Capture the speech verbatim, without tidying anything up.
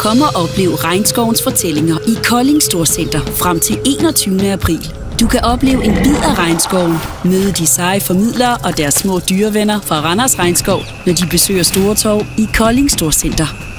Kom og oplev regnskovens fortællinger i Kolding Storcenter frem til enogtyvende april. Du kan opleve en bid af regnskoven, møde de seje formidlere og deres små dyrevenner fra Randers Regnskov, når de besøger Stortorv i Kolding Storcenter.